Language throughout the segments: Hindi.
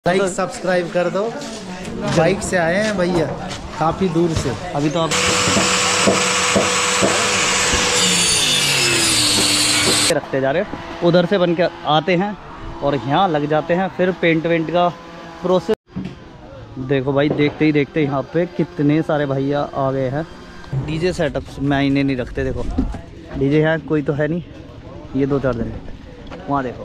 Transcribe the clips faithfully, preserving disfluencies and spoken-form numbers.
लाइक सब्सक्राइब कर दो। बाइक से आए हैं भैया काफ़ी दूर से। अभी तो आप रखते जा रहे हो, उधर से बन के आते हैं और यहाँ लग जाते हैं, फिर पेंट वेंट का प्रोसेस। देखो भाई, देखते ही देखते यहाँ पे कितने सारे भैया आ गए हैं। डीजे सेटअप्स मायने नहीं रखते। देखो डीजे है, कोई तो है नहीं, ये दो चार दिन वहाँ देखो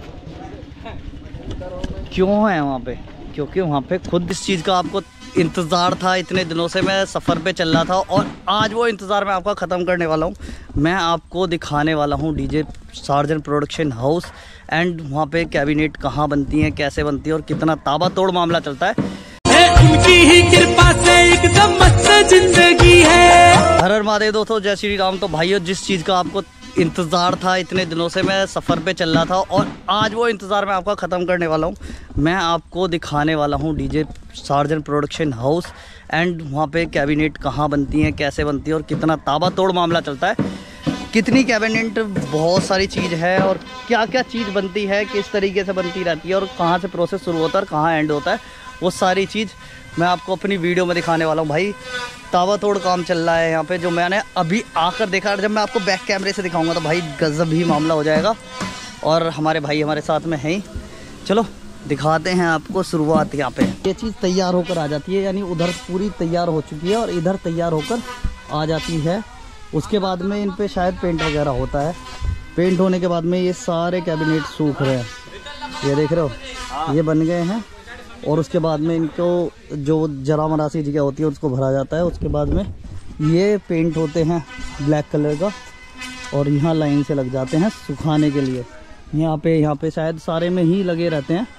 क्यों है वहाँ पे, क्योंकि वहाँ पे खुद इस चीज़ का आपको इंतज़ार था। इतने दिनों से मैं सफ़र पे चल रहा था और आज वो इंतज़ार मैं आपका ख़त्म करने वाला हूँ। मैं आपको दिखाने वाला हूँ DJ Sarjan production house and वहाँ पे कैबिनेट कहाँ बनती हैं, कैसे बनती है और कितना ताबड़तोड़ मामला चलता है। उनकी ही कृपा से एकदम मस्त जिंदगी है। हर हर महादेव दोस्तों, जय श्री राम। तो भाइयों, जिस चीज़ का आपको इंतज़ार था, इतने दिनों से मैं सफ़र पे चल रहा था और आज वो इंतज़ार मैं आपका ख़त्म करने वाला हूँ। मैं आपको दिखाने वाला हूँ DJ Sarjan production house and वहाँ पे कैबिनेट कहाँ बनती हैं, कैसे बनती है और कितना ताबड़तोड़ मामला चलता है। कितनी कैबिनेट, बहुत सारी चीज़ है और क्या क्या चीज़ बनती है, किस तरीके से बनती रहती है और कहाँ से प्रोसेस शुरू होता है और कहाँ एंड होता है, वो सारी चीज़ मैं आपको अपनी वीडियो में दिखाने वाला हूँ। भाई ताबड़तोड़ काम चल रहा है यहाँ पे, जो मैंने अभी आकर देखा। जब मैं आपको बैक कैमरे से दिखाऊंगा तो भाई गजब ही मामला हो जाएगा। और हमारे भाई हमारे साथ में हैं ही, चलो दिखाते हैं आपको शुरुआत। यहाँ पे ये चीज़ तैयार होकर आ जाती है, यानी उधर पूरी तैयार हो चुकी है और इधर तैयार होकर आ जाती है। उसके बाद में इन पर शायद पेंट वगैरह होता है। पेंट होने के बाद में ये सारे कैबिनेट सूख रहे हैं, ये देख रहे हो, ये बन गए हैं। और उसके बाद में इनको जो जरा मरासी जगह होती है उसको भरा जाता है। उसके बाद में ये पेंट होते हैं ब्लैक कलर का और यहाँ लाइन से लग जाते हैं सुखाने के लिए। यहाँ पे यहाँ पे शायद सारे में ही लगे रहते हैं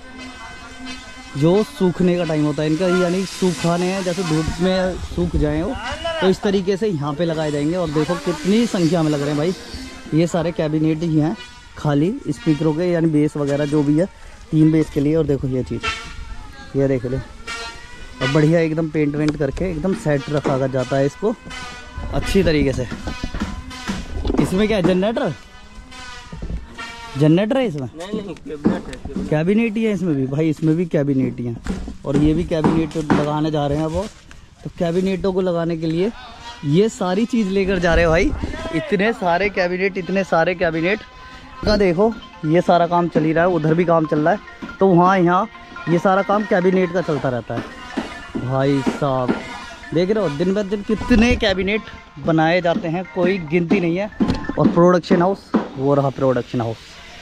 जो सूखने का टाइम होता है इनका, यानी सुखाने हैं, जैसे धूप में सूख जाएँ वो, तो इस तरीके से यहाँ पे लगाए जाएंगे। और देखो कितनी संख्या में लग रहे हैं भाई, ये सारे कैबिनेट ही हैं खाली स्पीकरों के, यानी बेस वगैरह जो भी है, तीन बेस के लिए। और देखो ये चीज़, ये देख लो, और बढ़िया एकदम पेंट वेंट करके एकदम सेट रखा जाता है इसको अच्छी तरीके से। इसमें क्या है, जनरेटर जनरेटर है इसमें? नहीं नहीं, कैबिनेट है। कैबिनेट ही है इसमें भी भाई, इसमें भी कैबिनेट ही है। और ये भी कैबिनेट लगाने जा रहे हैं वो। तो कैबिनेटों को लगाने के लिए ये सारी चीज़ लेकर जा रहे हैं भाई। इतने सारे कैबिनेट, इतने सारे कैबिनेट का देखो, ये सारा काम चल ही रहा है। उधर भी काम चल रहा है, तो वहाँ यहाँ ये सारा काम कैबिनेट का चलता रहता है। भाई साहब देख रहे हो, दिन ब दिन कितने कैबिनेट बनाए जाते हैं, कोई गिनती नहीं है। और प्रोडक्शन हाउस, वो रहा प्रोडक्शन हाउस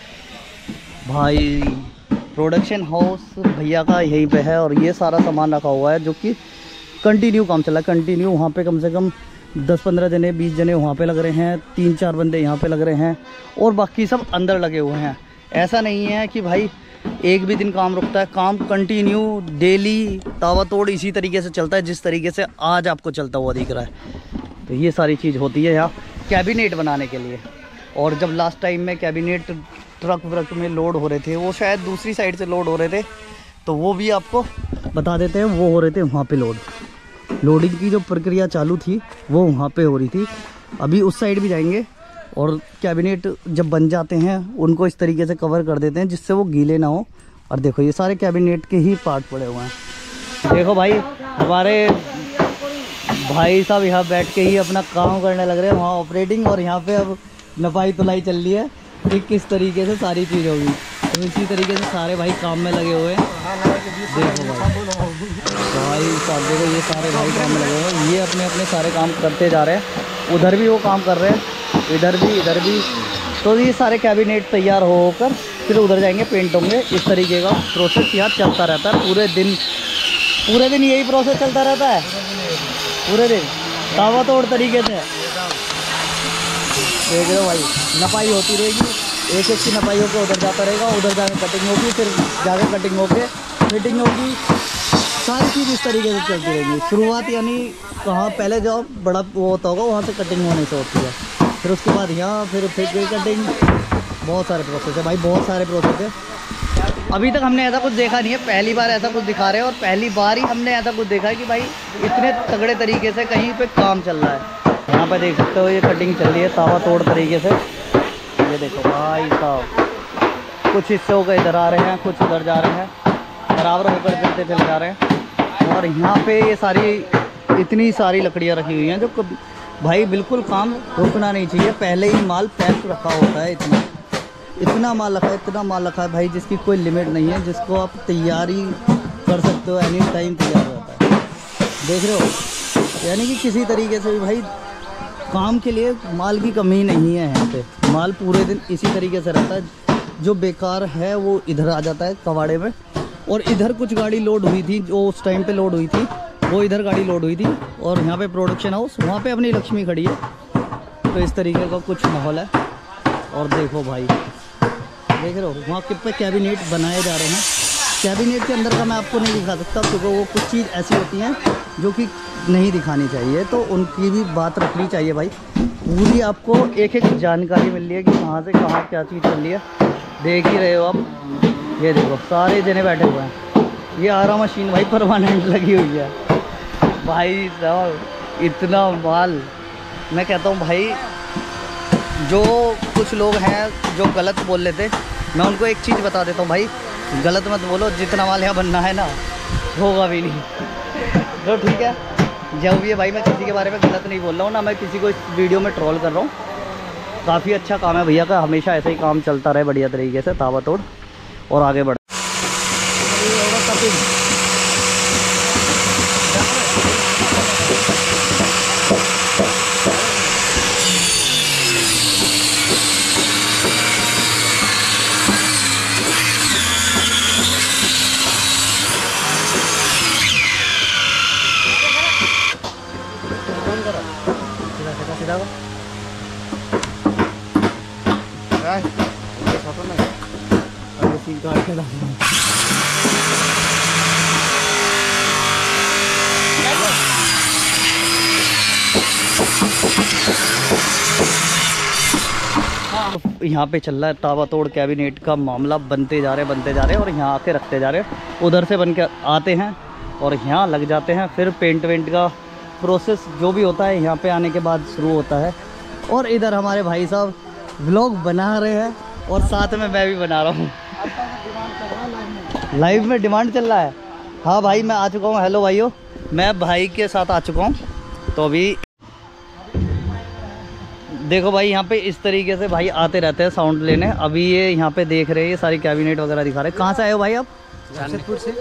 भाई। प्रोडक्शन हाउस भैया का यहीं पे है और ये सारा सामान रखा हुआ है जो कि कंटिन्यू काम चला है। कंटिन्यू वहाँ पे कम से कम दस पंद्रह जने बीस जने वहाँ पे लग रहे हैं, तीन चार बंदे यहाँ पे लग रहे हैं और बाकी सब अंदर लगे हुए हैं। ऐसा नहीं है कि भाई एक भी दिन काम रुकता है, काम कंटिन्यू डेली ताबड़तोड़ इसी तरीके से चलता है जिस तरीके से आज आपको चलता हुआ दिख रहा है। तो ये सारी चीज़ होती है यहाँ कैबिनेट बनाने के लिए। और जब लास्ट टाइम में कैबिनेट ट्रक व्रक में लोड हो रहे थे, वो शायद दूसरी साइड से लोड हो रहे थे, तो वो भी आपको बता देते हैं। वो हो रहे थे वहाँ पे लोड, लोडिंग की जो प्रक्रिया चालू थी वो वहाँ पे हो रही थी। अभी उस साइड भी जाएंगे और कैबिनेट जब बन जाते हैं उनको इस तरीके से कवर कर देते हैं जिससे वो गीले ना हो। और देखो ये सारे कैबिनेट के ही पार्ट पड़े हुए हैं। देखो भाई, हमारे भाई साहब यहाँ बैठ के ही अपना काम करने लग रहे हैं वहाँ ऑपरेटिंग, और यहाँ पे अब नपाई तुलाई चल रही है कि किस तरीके से सारी चीज़ होगी। तो इसी तरीके से सारे भाई काम में लगे हुए हैं। देखो भाई भाई साहब, देखो ये सारे भाई काम में लगे हुए हैं, ये अपने अपने सारे काम करते जा रहे हैं। उधर भी वो काम कर रहे हैं, इधर भी इधर भी। तो ये सारे कैबिनेट तैयार होकर फिर उधर जाएंगे, पेंट होंगे। इस तरीके का प्रोसेस यहाँ चलता रहता है पूरे दिन। पूरे दिन यही प्रोसेस चलता रहता है, पूरे दिन ताबड़तोड़ तरीके से। देख रहे हो भाई, नपाई होती रहेगी, एक एक की नपाई होकर उधर जाता रहेगा, उधर जाकर कटिंग होगी, फिर जाकर कटिंग होके फिटिंग होगी। सारी चीज़ इस तरीके से चलती रहेगी। शुरुआत यानी कहाँ पहले जो बड़ा वो होता होगा वहाँ से कटिंग होने से होती है, फिर उसके बाद यहाँ फिर फिर कटिंग। बहुत सारे प्रोसेस है भाई, बहुत सारे प्रोसेस है। अभी तक हमने ऐसा कुछ देखा नहीं है, पहली बार ऐसा कुछ दिखा रहे हैं और पहली बार ही हमने ऐसा कुछ देखा है कि भाई इतने तगड़े तरीके से कहीं पे काम चल रहा है। यहाँ पे देख सकते हो ये कटिंग चल रही है ताबड़तोड़ तरीके से। ये देखो भाई साहब, कुछ हिस्से होकर इधर आ रहे हैं, कुछ उधर जा रहे हैं। बराबर होकर फिरते चले जा रहे हैं। और यहाँ पे ये सारी इतनी सारी लकड़ियाँ रखी हुई हैं जो कभी भाई बिल्कुल काम रुकना नहीं चाहिए। पहले ही माल पैक रखा होता है, इतना इतना माल रखा है, इतना माल रखा है भाई जिसकी कोई लिमिट नहीं है, जिसको आप तैयारी कर सकते हो, एनी टाइम तैयार रहता है। देख रहे हो, यानी कि किसी तरीके से भी भाई काम के लिए माल की कमी नहीं है। यहाँ पे माल पूरे दिन इसी तरीके से रहता है। जो बेकार है वो इधर आ जाता है कवाड़े में। और इधर कुछ गाड़ी लोड हुई थी, जो उस टाइम पे लोड हुई थी, वो इधर गाड़ी लोड हुई थी। और यहाँ पे प्रोडक्शन हाउस, वहाँ पे अपनी लक्ष्मी खड़ी है। तो इस तरीके का कुछ माहौल है। और देखो भाई, देख रहे हो वहाँ पे कैबिनेट बनाए जा रहे हैं। कैबिनेट के अंदर का मैं आपको नहीं दिखा सकता, क्योंकि वो कुछ चीज़ ऐसी होती हैं जो कि नहीं दिखानी चाहिए, तो उनकी भी बात रखनी चाहिए भाई। पूरी आपको एक एक जानकारी मिल रही है कि कहाँ से कहाँ क्या चीज़ चल रही है। देख ही रहे हो आप, ये देखो सारे जने बैठे हुए हैं। ये आरा मशीन भाई परमानेंट लगी हुई है भाई साहब। इतना माल, मैं कहता हूँ भाई, जो कुछ लोग हैं जो गलत बोल लेते, मैं उनको एक चीज़ बता देता हूँ भाई, गलत मत बोलो। जितना माल यहाँ बनना है ना, होगा भी नहीं। तो ठीक है, जब ये भाई मैं किसी के बारे में गलत नहीं बोल रहा हूँ ना, मैं किसी को इस वीडियो में ट्रोल कर रहा हूँ। काफ़ी अच्छा काम है भैया का, हमेशा ऐसे ही काम चलता रहे बढ़िया तरीके से, ताबड़तोड़ और आगे बढ़े। यहाँ पे चल रहा है ताबड़तोड़ कैबिनेट का मामला, बनते जा रहे बनते जा रहे हैं और यहाँ आके रखते जा रहे हैं। उधर से बन के आते हैं और यहाँ लग जाते हैं, फिर पेंट वेंट का प्रोसेस जो भी होता है यहाँ पे आने के बाद शुरू होता है। और इधर हमारे भाई साहब व्लॉग बना रहे हैं और साथ में मैं भी बना रहा हूँ। लाइव में डिमांड चल रहा है। हाँ भाई, मैं आ चुका हूँ। हेलो भाइयों, मैं भाई के साथ आ चुका हूँ। तो अभी देखो भाई, यहाँ पे इस तरीके से भाई आते रहते हैं साउंड लेने। अभी ये यहाँ पे देख रहे हैं, ये सारी कैबिनेट वगैरह दिखा रहे हैं। कहाँ से आए हो भाई आप? जमशेदपुर से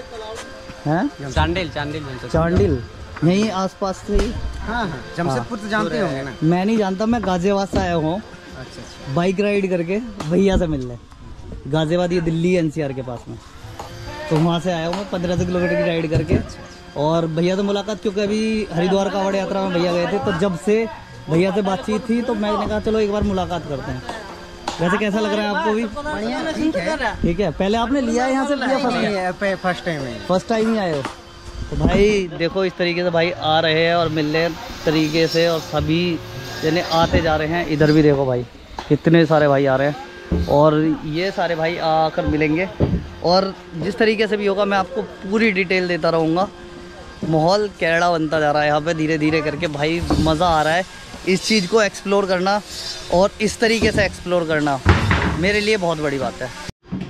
हैं? चांडिल चांडिल चांडिल, यहीं आसपास से ही? हाँ हाँ, जमशेदपुर तो जानते होंगे ना। मैं नहीं जानता, मैं गाजियाबाद से आया हूँ। अच्छा अच्छा। बाइक राइड करके भैया से मिलने। गाजियाबाद ये दिल्ली एनसीआर के पास में, तो वहाँ से आया हूँ मैं पंद्रह सौ किलोमीटर की राइड करके। और भैया से मुलाकात, क्योंकि अभी हरिद्वार कांवड़ यात्रा में भैया गए थे, तो जब से भैया से बातचीत थी तो मैंने कहा चलो एक बार मुलाकात करते हैं। वैसे कैसा लग रहा है आपको भी? बढ़िया, ठीक है। ठीक है। पहले आपने लिया है यहाँ से? लिया फर्स्ट टाइम है। फर्स्ट टाइम ही आए हो? तो भाई देखो इस तरीके से भाई आ रहे हैं और मिल रहे हैं तरीके से, और सभी जने आते जा रहे हैं। इधर भी देखो भाई, कितने सारे भाई आ रहे हैं और ये सारे भाई आकर मिलेंगे। और जिस तरीके से भी होगा मैं आपको पूरी डिटेल देता रहूँगा। माहौल कैड़ा बनता जा रहा है यहाँ पे धीरे धीरे करके भाई। मज़ा आ रहा है इस चीज़ को एक्सप्लोर करना, और इस तरीके से एक्सप्लोर करना मेरे लिए बहुत बड़ी बात है।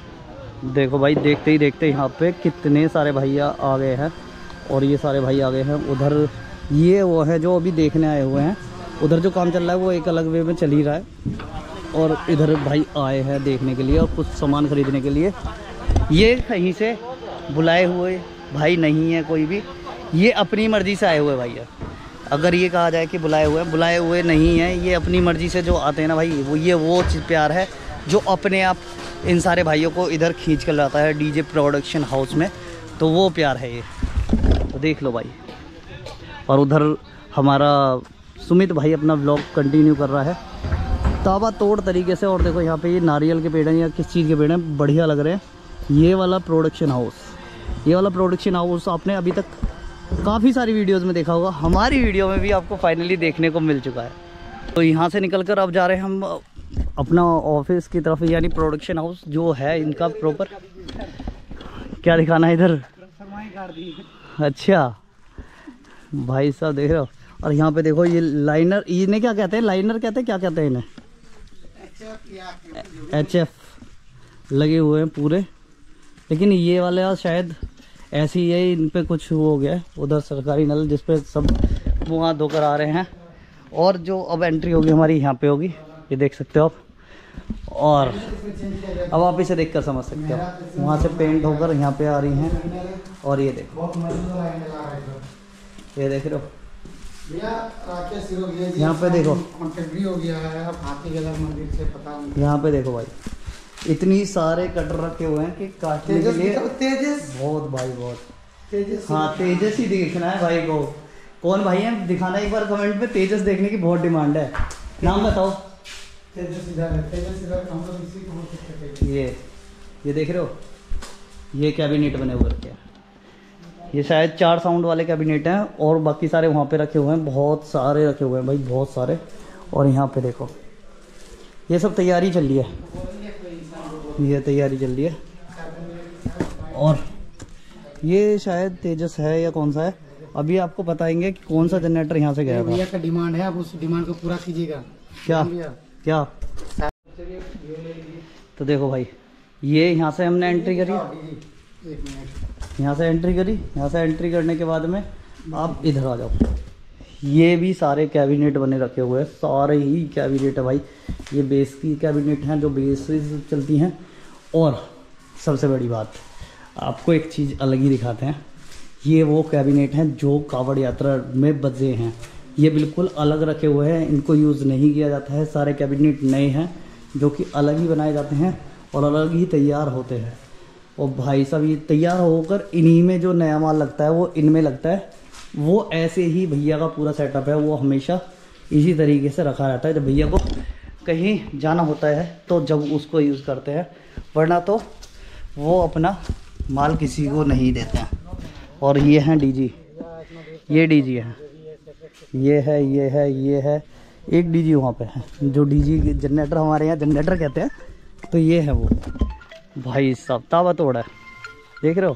देखो भाई, देखते ही देखते यहाँ पे कितने सारे भैया आ गए हैं और ये सारे भाई आ गए हैं। उधर ये वो है जो अभी देखने आए हुए हैं। उधर जो काम चल रहा है वो एक अलग वे में चल ही रहा है, और इधर भाई आए हैं देखने के लिए और कुछ सामान खरीदने के लिए। ये कहीं से बुलाए हुए भाई नहीं है कोई भी, ये अपनी मर्ज़ी से आए हुए भाई है। अगर ये कहा जाए कि बुलाए हुए बुलाए हुए नहीं है, ये अपनी मर्ज़ी से जो आते हैं ना भाई, वो ये वो चीज़ प्यार है जो अपने आप इन सारे भाइयों को इधर खींच कर लाता है डीजे प्रोडक्शन हाउस में। तो वो प्यार है ये, तो देख लो भाई। और उधर हमारा सुमित भाई अपना व्लॉग कंटिन्यू कर रहा है ताबड़तोड़ तरीके से। और देखो यहाँ पे ये नारियल के पेड़ हैं या किस चीज़ के पेड़ हैं, बढ़िया लग रहे हैं। ये वाला प्रोडक्शन हाउस, ये वाला प्रोडक्शन हाउस आपने अभी तक काफ़ी सारी वीडियोस में देखा होगा, हमारी वीडियो में भी आपको फाइनली देखने को मिल चुका है। तो यहाँ से निकलकर अब जा रहे हैं हम अपना ऑफिस की तरफ, यानी प्रोडक्शन हाउस जो है इनका प्रॉपर। क्या दिखाना है इधर? अच्छा भाई साहब देख रहे हो। और यहाँ पे देखो ये लाइनर, इन्हें क्या कहते हैं? लाइनर कहते हैं, क्या कहते हैं इन्हें? एच एफ लगे हुए हैं पूरे। लेकिन ये वाले शायद ऐसे ही है, इन पे कुछ हो गया है, उधर सरकारी नल जिस पे सब वहाँ धोकर आ रहे हैं। और जो अब एंट्री होगी हमारी यहाँ पे होगी, ये देख सकते हो आप। और अब आप इसे देखकर समझ सकते हो, वहाँ से पेंट होकर यहाँ पे आ रही हैं। और ये देखो, ये देख रहे हो, यहाँ पे देखो, यहाँ पे देखो भाई, इतनी सारे कटर रखे हुए हैं कि काटने के लिए। तेजस बहुत भाई, बहुत तेजस। हाँ तेजस ही देखना है भाई को। कौन भाई है दिखाना एक बार कमेंट में, तेजस देखने की बहुत डिमांड है। नाम बताओ। तेजस इधर है, तेजस इधर, हम लोग इसी को बोल सकते हैं। ये ये देख रहे हो, ये कैबिनेट बने हुए क्या, ये शायद चार साउंड वाले कैबिनेट हैं और बाकी सारे वहाँ पे रखे हुए हैं, बहुत सारे रखे हुए हैं भाई, बहुत सारे। और यहाँ पे देखो, ये सब तैयारी चल रही है, ये तैयारी चल रही है। और ये शायद तेजस है या कौन सा है, अभी आपको बताएंगे कि कौन सा जनरेटर यहाँ से गया था। भैया का डिमांड है, आप उस डिमांड को पूरा कीजिएगा। क्या क्या तो देखो भाई, ये यहाँ से हमने एंट्री करी, यहाँ से एंट्री करी, यहाँ से एंट्री करने के बाद में आप इधर आ जाओ। ये भी सारे कैबिनेट बने रखे हुए हैं, सारे ही कैबिनेट है भाई। ये बेस की कैबिनेट हैं जो बेस चलती हैं। और सबसे बड़ी बात, आपको एक चीज़ अलग ही दिखाते हैं, ये वो कैबिनेट हैं जो कावड़ यात्रा में बजे हैं। ये बिल्कुल अलग रखे हुए हैं, इनको यूज़ नहीं किया जाता है। सारे कैबिनेट नए हैं जो कि अलग ही बनाए जाते हैं और अलग ही तैयार होते हैं। और भाई साहब, ये तैयार होकर इन्हीं में जो नया माल लगता है वो इनमें लगता है। वो ऐसे ही भैया का पूरा सेटअप है, वो हमेशा इसी तरीके से रखा रहता है। जब भैया को कहीं जाना होता है तो जब उसको यूज़ करते हैं, वरना तो वो अपना माल किसी को नहीं देते हैं। और ये हैं डीजी, ये डीजी है, ये है, ये है, ये है। एक डीजी वहाँ पे है, जो डीजी जनरेटर हमारे यहाँ जनरेटर कहते हैं, तो ये है वो। भाई साहब ताबा तोड़ा है, देख रहे हो।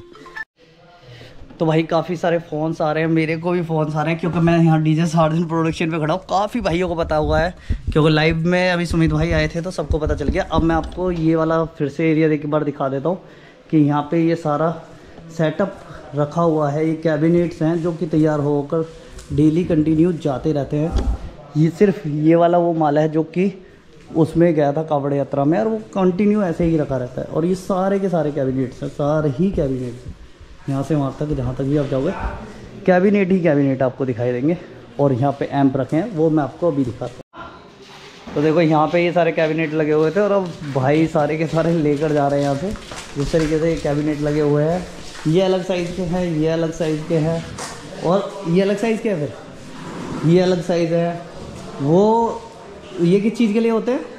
तो भाई काफ़ी सारे फ़ोन्स आ रहे हैं, मेरे को भी फ़ोन्स आ रहे हैं, क्योंकि मैं यहाँ डीजे सार्जन प्रोडक्शन पे खड़ा हूँ। काफ़ी भाइयों को पता हुआ है, क्योंकि लाइव में अभी सुमित भाई आए थे तो सबको पता चल गया। अब मैं आपको ये वाला फिर से एरिया एक बार दिखा देता हूँ कि यहाँ पे ये सारा सेटअप रखा हुआ है। ये कैबिनेट्स हैं जो कि तैयार होकर डेली कंटिन्यू जाते रहते हैं। ये सिर्फ ये वाला वो माल है जो कि उसमें गया था कावड़ यात्रा में, और वो कंटिन्यू ऐसे ही रखा रहता है। और ये सारे के सारे कैबिनेट्स हैं, सारे ही कैबिनेट्स हैं, यहाँ से वहाँ तक, जहाँ तक भी आप जाओगे कैबिनेट ही कैबिनेट आपको दिखाई देंगे। और यहाँ पे एम्प रखे हैं, वो मैं आपको अभी दिखाता हूँ। तो देखो यहाँ पे ये सारे कैबिनेट लगे हुए थे, और अब भाई सारे के सारे लेकर जा रहे हैं यहाँ से। जिस तरीके से ये कैबिनेट लगे हुए हैं, ये अलग साइज़ के हैं, ये अलग साइज़ के हैं, और ये अलग साइज़ के हैं, फिर ये अलग साइज़ है। वो ये किस चीज़ के लिए होते हैं?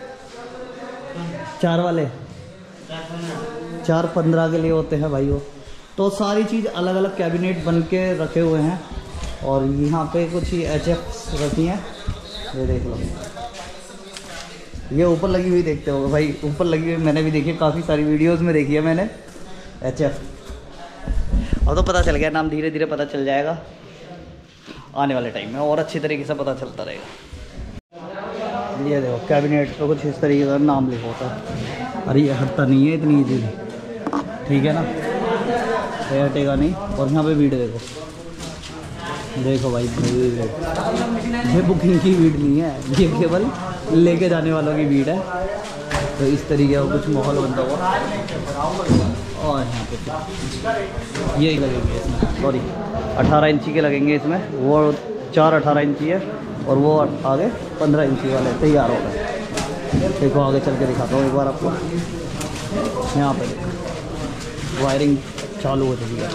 चार वाले, चार पंद्रह के लिए होते हैं भाई वो। तो सारी चीज़ अलग अलग कैबिनेट बन के रखे हुए हैं। और यहाँ पे कुछ ही एच एफ रखी हैं, ये देख लो। ये ऊपर लगी हुई देखते हो भाई, ऊपर लगी हुई मैंने भी देखी, काफ़ी सारी वीडियोस में देखी है मैंने एच एफ। अब तो पता चल गया नाम, धीरे धीरे पता चल जाएगा आने वाले टाइम में, और अच्छी तरीके से पता चलता रहेगा। ये देखो कैबिनेट पे कुछ इस तरीके का नाम लिखा होता है। अरे ये हटता नहीं है इतनी ईजीली, ठीक है ना, ये हटेगा नहीं। और यहाँ पे वीडियो देखो, देखो भाई, ये बुकिंग की भीड़ नहीं है, ये केवल लेके जाने वालों की भीड़ है। तो इस तरीके का कुछ माहौल बनता हुआ। और यहाँ पे ये लगेंगे इसमें, सॉरी अठारह इंची के लगेंगे इसमें, वो चार अठारह इंची है और वो आगे पंद्रह इंची वाले तैयार हो गए। देखो आगे चल के दिखाता हूँ एक बार आपको। यहाँ पे देखो वायरिंग चालू हो चुकी है।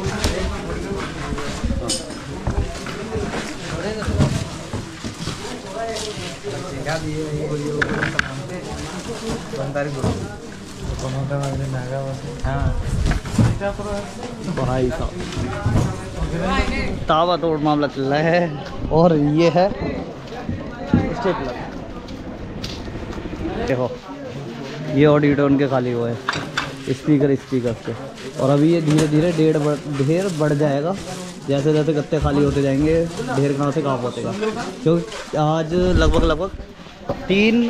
भाई साहब तावा तोड़ मामला चल रहा है। और ये है स्टेपलर, देखो ये ऑडिटोन के खाली हुए हैं स्पीकर स्पीकर से। और अभी ये धीरे धीरे ढेर बढ़ ढेर बढ़ जाएगा, जैसे जैसे गत्ते खाली होते जाएंगे ढेर कहाँ से कहाँ पहुँचेगा। क्योंकि आज लगभग लगभग तीन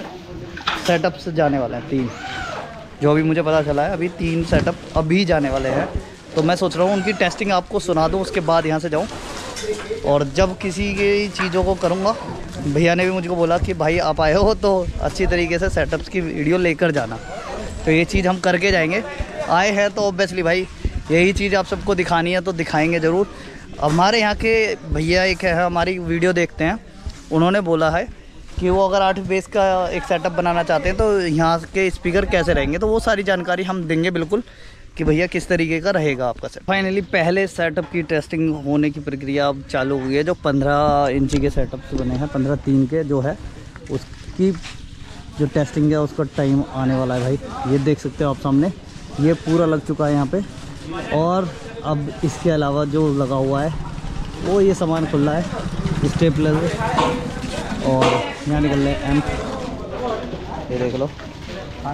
सेटअप्स जाने वाले हैं, तीन जो अभी मुझे पता चला है, अभी तीन सेटअप अभी जाने वाले हैं। तो मैं सोच रहा हूँ उनकी टेस्टिंग आपको सुना दूँ, उसके बाद यहाँ से जाऊँ। और जब किसी की चीज़ों को करूँगा, भैया ने भी मुझको बोला कि भाई आप आए हो तो अच्छी तरीके से सेटअप्स की वीडियो लेकर जाना। तो ये चीज़ हम करके जाएंगे। आए हैं तो ऑब्वियसली भाई यही चीज़ आप सबको दिखानी है तो दिखाएंगे ज़रूर। हमारे यहाँ के भैया एक है, हमारी वीडियो देखते हैं, उन्होंने बोला है कि वो अगर आठ बेस का एक सेटअप बनाना चाहते हैं तो यहाँ के स्पीकर कैसे रहेंगे, तो वो सारी जानकारी हम देंगे बिल्कुल कि भैया किस तरीके का रहेगा आपका सेट। फाइनली पहले सेटअप की टेस्टिंग होने की प्रक्रिया अब चालू हुई है। जो पंद्रह इंची के सेटअप्स बने हैं, पंद्रह तीन के जो है, उसकी जो टेस्टिंग है उसका टाइम आने वाला है भाई। ये देख सकते हो आप सामने, ये पूरा लग चुका है यहाँ पे। और अब इसके अलावा जो लगा हुआ है वो ये सामान खुल रहा है, स्टेपलर और यहाँ निकल रहे हैं एम्प, ये देख लो। हाँ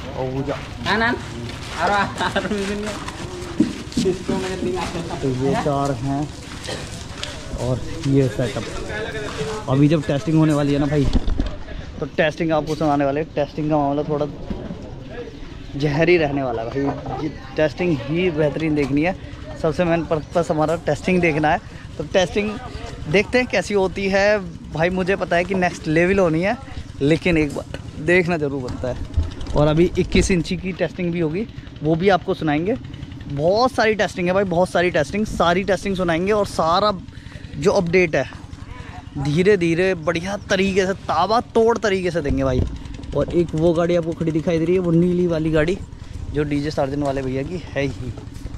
तो ये चार हैं और ये सेटअप। अभी जब टेस्टिंग होने वाली है ना भाई, तो टेस्टिंग आपको सुनाने वाले। टेस्टिंग का मामला थोड़ा जहरी रहने वाला है भाई। टेस्टिंग ही बेहतरीन देखनी है, सबसे मेन पर्पस हमारा टेस्टिंग देखना है। तो टेस्टिंग देखते हैं कैसी होती है भाई। मुझे पता है कि नेक्स्ट लेवल होनी है, लेकिन एक बार देखना ज़रूर बनता है। और अभी इक्कीस इंची की टेस्टिंग भी होगी, वो भी आपको सुनाएंगे। बहुत सारी टेस्टिंग है भाई, बहुत सारी टेस्टिंग, सारी टेस्टिंग सुनाएंगे। और सारा जो अपडेट है धीरे धीरे बढ़िया तरीके से, ताबा तोड़ तरीके से देंगे भाई। और एक वो गाड़ी आपको खड़ी दिखाई दे रही है, वो नीली वाली गाड़ी जो डीजे सार्जन वाले भैया की है ही।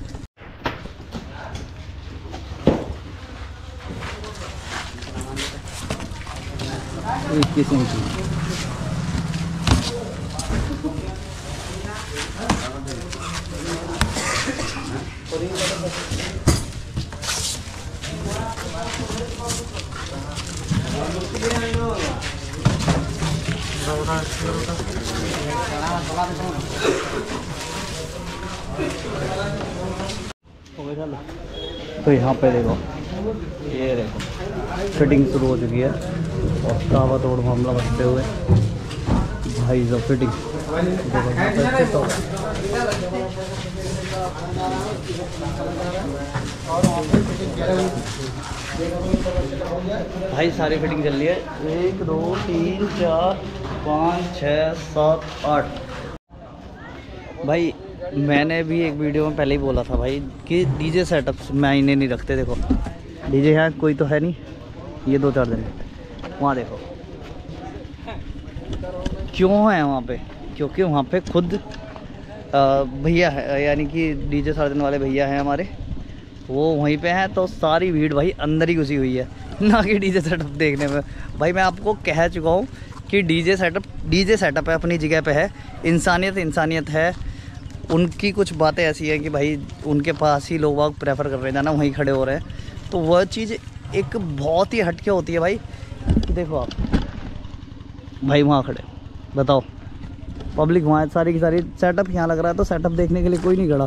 इक्कीस इंची तो यहाँ पे देखो, ये देखो फिटिंग शुरू हो चुकी है और तावा तोड़ मामला बनते हुए भाई जो फिटिंग देखो। भाई सारी फिटिंग चल रही है, एक दो तीन चार पाँच छः सात आठ। भाई मैंने भी एक वीडियो में पहले ही बोला था भाई कि डीजे सेटअप्स मायने नहीं रखते। देखो डीजे यहाँ कोई तो है नहीं, ये दो चार दिन वहाँ देखो क्यों है वहाँ पे, क्योंकि वहाँ पे खुद भैया है, यानी कि डीजे सार्जन वाले भैया हैं हमारे, वो वहीं पे हैं। तो सारी भीड़ भाई अंदर ही घुसी हुई है, ना कि डीजे सेटअप देखने में। भाई मैं आपको कह चुका हूँ कि डीजे सेटअप डीजे सेटअप है, अपनी जगह पे है। इंसानियत इंसानियत है। उनकी कुछ बातें ऐसी हैं कि भाई उनके पास ही लोग बाग प्रेफर कर रहे हैं जाना, वहीं खड़े हो रहे हैं। तो वह चीज़ एक बहुत ही हटके होती है भाई। देखो आप भाई वहाँ खड़े, बताओ पब्लिक वहाँ सारी की सारी, सेटअप यहाँ लग रहा है तो सेटअप देखने के लिए कोई नहीं खड़ा।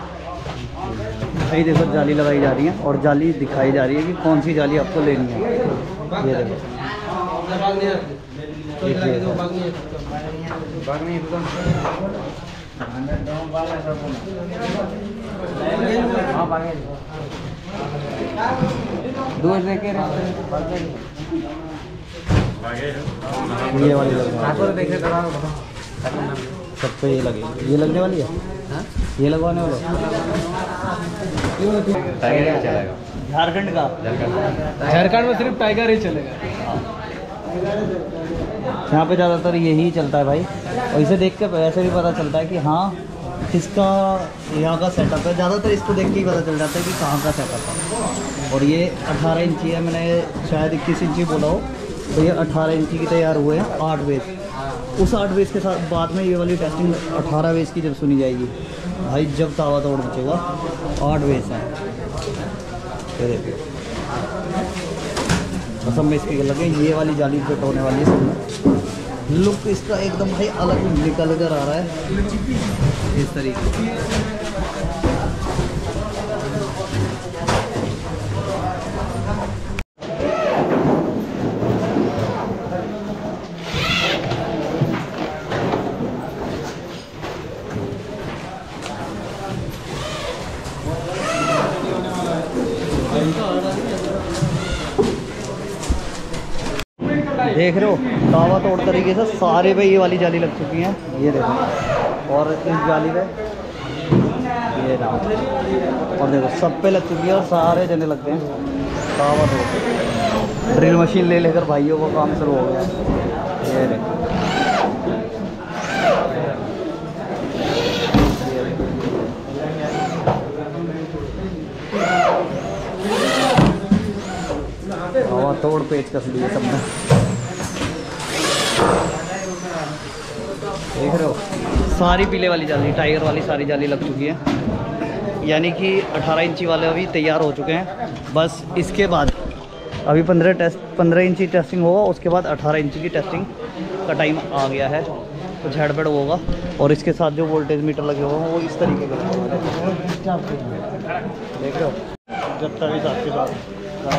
भाई देखो जाली लगाई जा रही है और जाली दिखाई जा रही है कि कौन सी जाली आपको लेनी है। ये देखो ये वाली सब पे ये लगेगी, ये लगने वाली है। हा? ये लगवाने वाला झारखंड का, झारखंड में सिर्फ टाइगर ही चलेगा। यहाँ पे ज़्यादातर यही चलता है भाई। और इसे देख के वैसे भी पता चलता है कि हाँ किसका यहाँ का सेटअप है। ज़्यादातर इसको देख के ही पता चल जाता है कि कहाँ का सेटअप है। और ये अठारह इंची है, मैंने शायद इक्कीस इंची बोला हो, तो ये अठारह इंची की तैयार हुए हैं आठ बेस। उस आठ बेस के साथ बाद में ये वाली टेस्टिंग अठारह बेस की जब सुनी जाएगी भाई, जब तावा तोड़ मचेगा। आठ बेस है, ये देखिए सब में इसकी लगे। ये वाली जाली फिट होने वाली है सब में। लुक इसका एकदम भाई अलग निकल कर आ रहा है इस तरीके से। देख रहे हो तावा तोड़ तरीके से सारे पे ये वाली जाली लग चुकी हैं, ये देखो। और इस जाली पे ये ना, और देखो सब पे लग चुकी है और सारे जने लगते हैं तावा तोड़। ड्रिल मशीन ले लेकर भाइयों को काम शुरू हो गया। ये देखो तावा तोड़ पेच कस लिए सबने, देख रहे हो सारी पीले वाली जाली, टाइगर वाली सारी जाली लग चुकी है। यानी कि अठारह इंची वाले अभी तैयार हो चुके हैं। बस इसके बाद अभी पंद्रह टेस्ट पंद्रह इंची टेस्टिंग होगा, उसके बाद अठारह इंची की टेस्टिंग का टाइम आ गया है। तो झड़बड़ होगा और इसके साथ जो वोल्टेज मीटर लगे हुए हैं वो इस तरीके के देख रहे हो। जब तक साथ के साथ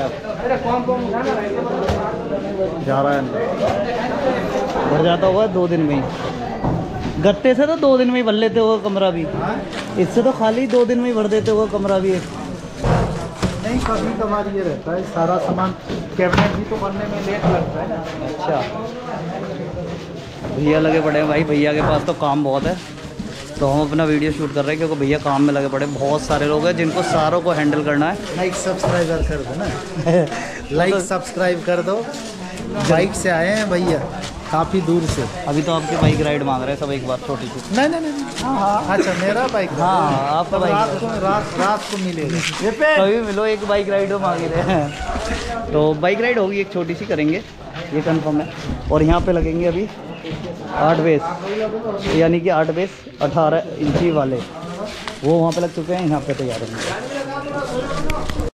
जा रहा है भर जाता होगा दो दिन में ही। गत्ते से तो दो दिन में ही भर लेते होगा कमरा भी, इससे तो खाली दो दिन में ही भर देते होगा कमरा भी। नहीं, कभी कभार ये रहता है सारा सामान कैबिनेट भी तो बनने में लेट लगता है ना। अच्छा, भैया लगे पड़े हैं भाई, भैया के पास तो काम बहुत है, तो हम अपना वीडियो शूट कर रहे हैं क्योंकि भैया काम में लगे पड़े। बहुत सारे लोग हैं जिनको सारों को हैंडल करना है। लाइक सब्सक्राइबर कर दो ना लाइक सब्सक्राइब कर दो। बाइक से आए हैं भैया काफ़ी दूर से। अभी तो आपकी बाइक राइड मांग रहे हैं सब एक बार छोटी सी। नहीं नहीं नहीं, हाँ हाँ, अच्छा मेरा बाइक, हाँ आपका बाइक रात को रात रात को मिलेगा, कभी मिलो, एक बाइक राइड हो मांग रहे हैं। तो बाइक राइड होगी एक छोटी सी करेंगे, ये कंफर्म है। और यहाँ पे लगेंगे अभी आठ बेस, यानी कि आठ बेस अठारह इंची वाले, वो वहाँ पे लग चुके हैं, यहाँ पे तैयार होंगे।